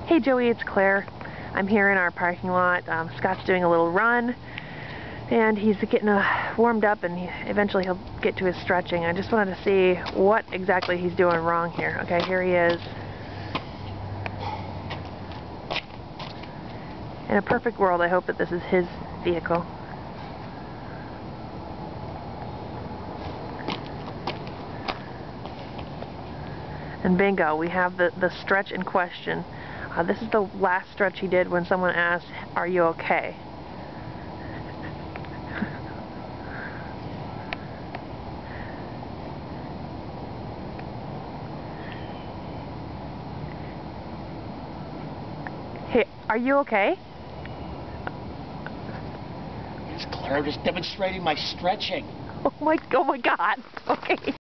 Hey Joey, it's Claire. I'm here in our parking lot. Scott's doing a little run and he's getting warmed up, and eventually he'll get to his stretching. I just wanted to see what exactly he's doing wrong here. Okay, here he is. In a perfect world, I hope that this is his vehicle. And bingo, we have the stretch in question. This is the last stretch he did when someone asked, "Are you okay?" Hey, are you okay? It's Claire, just demonstrating my stretching. Oh my God. Okay.